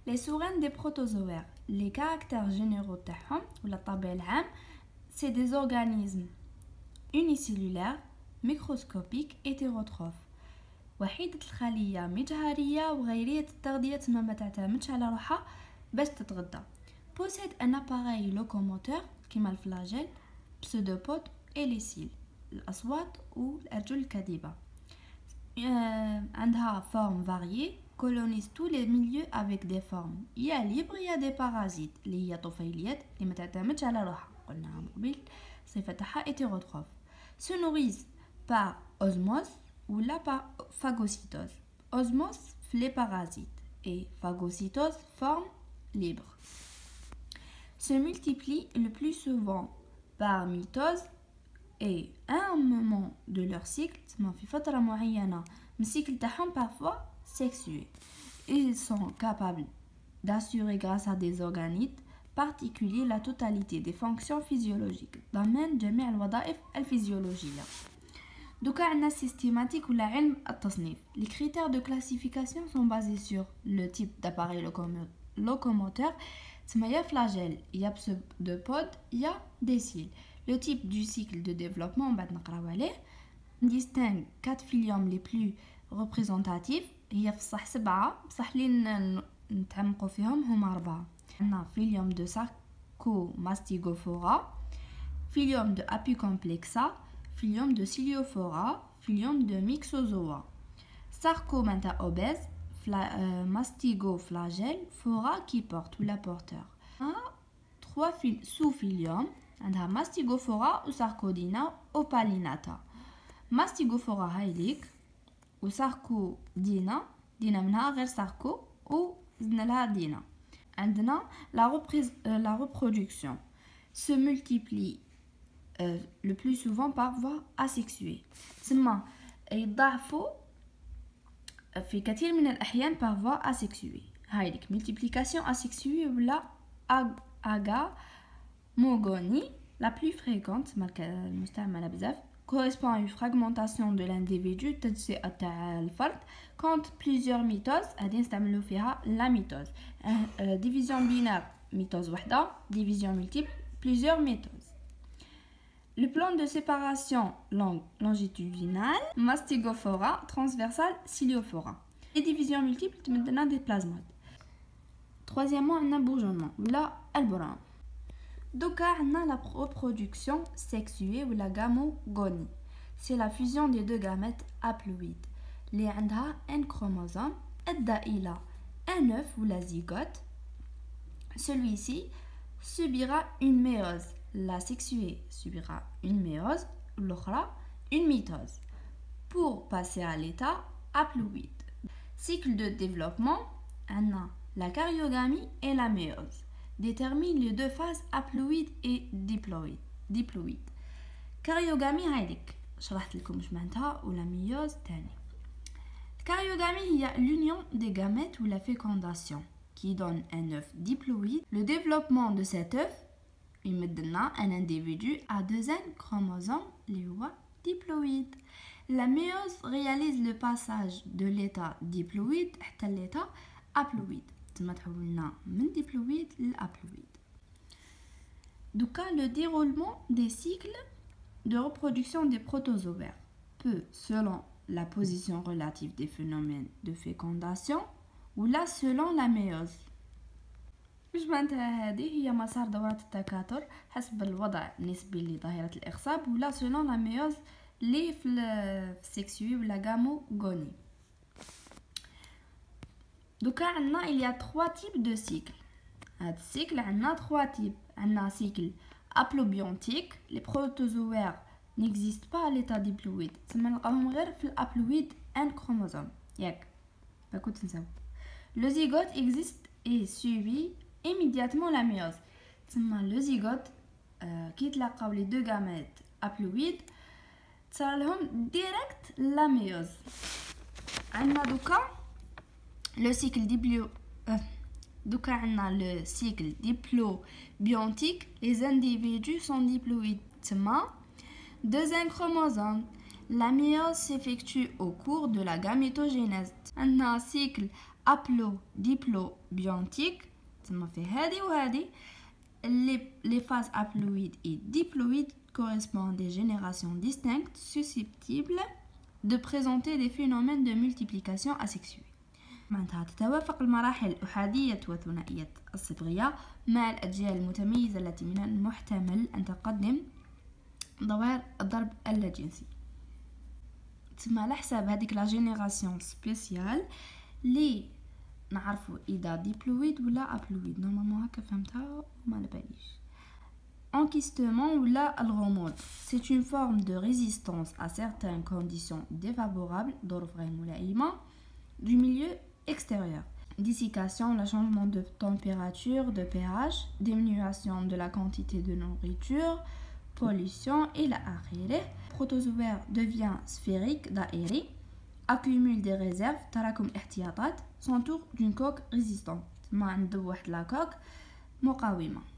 Les sous-reines des protozoaires, les caractères généraux تاعهم ولا الطابع العام, c'est des organismes unicellulaires, microscopiques, hétérotrophes. وحيدة الخلية مجهرية وغيرية التغذية تما ما تعتمدش على روحها باش تتغذى. Possède un appareil locomoteur كيما الفلاجيل, pseudopode et les cils, الأصوات والأرجل الكاذبة. عندها forme variée, colonise tous les milieux avec des formes. Il y a libre, il y a des parasites اللي هي طفيليات اللي ما تعتمدش على روحها, قلناها من قبل صفتها hétérotrophe. Se nourrissent par osmose ou la par phagocytose. Osmose, les parasites, et phagocytose, forme libre. Se multiplient le plus souvent par mitose et à un moment de leur cycle, في فترة معينة من cycle تاعهم parfois sexué. Ils sont capables d'assurer grâce à des organettes particuliers la totalité des fonctions physiologiques. ضمن جميع الوظائف الفيزيولوجية. دوكا عندنا systématique ولا علم التصنيف. Les critères de classification sont basés sur le type d'appareil locomoteur. Il y a flagelle, il y a pseudopode, il y a des cils. Le type du cycle de développement, on distingue 4 phylums les plus représentatifs. Il y a 7 بصح اللي نتعمقوا فيهم هما 4. عندنا phylum de Sarcomastigophora, phylum de Apicomplexa, phylum de Ciliophora, phylum de Myxozoa. Sarcomenta obèse, mastigoflagelle, phora qui porte ou la porteur. 3 sous-phylums, mastigophora ou sarcodina opalinata. Mastigophora هايليك و sarcodina دينا منها غير sarco و زدنا لها دينا. عندنا la reproduction se multiplie le plus souvent par voie asexuée. تسمى يضاعفوا في كثير من الأحيان par voie asexuée. هايليك multiplication asexuée ولا agamogonie la plus fréquente المستعملة بزاف correspond à une fragmentation de l'individu تجزئة تاع الفرد quand plusieurs mitoses غادي نستعملوا فيها la mitose. division binaire mitose وحده, division multiple plusieurs mitoses. Le plan de séparation longitudinale, Mastigophora, transversale, Ciliophora. Les divisions multiples تمدنا des plasmodes. Troisièmement, on a bourgeonnement, la alboran. Donc, on a la reproduction sexuée ou la gamogonie. C'est la fusion des deux gamètes haploïdes. Les عندها un chromosome, أدى إلى un œuf ou la zygote. Celui-ci subira une méiose. La sexuée subira une méiose, l'autre une mitose, pour passer à l'état haploïde. Cycle de développement, la caryogamie et la méiose déterminent les deux phases haploïde et diploïde. Caryogamie هايديك شرحت لكم اش معناتها ولا ميوز تاني. Caryogamie هي l'union des gamètes ou la fécondation qui donne un œuf diploïde. Le développement de cet œuf يمدلنا un individu à 2 chromosomes اللي هو diploïde. La méiose réalise le passage de l'état diploïde حتى l'état haploïde. تما تحولنا من diploïde للhaploïde. Donc le déroulement des cycles de reproduction des protozoaires peut, selon la position relative des phénomènes de fécondation ou là selon la méiose. باش معناتها هذه هي مسار دورات التكاثر حسب الوضع النسبي لظاهرة الإخصاب ولا selon la méiose اللي في السكسوي ولا gamogonie. دوكا عندنا il y a 3 types de cycles. هاد السيكل عندنا 3 types. عندنا cycle haplobiontique. Les protozoaires n'existent pas à l'état diploïde. تسمى نلقاوهم غير في الhaploïde un chromosome. ياك ما كنت نساو. Le zygote existe et suit immédiatement la méiose. تسمى le zygote كي يتلاقاو لي دو gamètes haploïdes تصرى لهم direct la méiose. عندنا دوكا le cycle دوكا عندنا le cycle diplobiontique. Les individus sont diploïdes. تسمى 2 chromosomes. La méiose s'effectue au cours de la gamétogénèse. عندنا cycle haplodiplobiontique تسمى في هذه وهذه. Les phases haploïdes et diploïdes correspondent à des générations distinctes susceptibles de présenter des phénomènes de multiplication asexuée. معناتها تتوافق المراحل الأحادية وثنائية الصبغية مع الأجيال المتميزة التي من المحتمل أن تقدم ظواهر الضرب اللاجنسي. تسمى على حساب هذيك لا جينيراسيون سبيسيال لي نعرفوا إذا ديبلويد ولا أبلويد. نورمالمون هكا فهمتها وما لباليش. Enquistement ou la alromode, c'est une forme de résistance à certaines conditions défavorables du milieu extérieur. Dessiccation, le changement de température, de pH, diminution de la quantité de nourriture, pollution et la aérée. Protozoaire devient sphérique, daïri, accumule des réserves, tarakum ihtiyatat, s'entoure d'une coque résistante. Ma عنده واحد la coque مقاومة.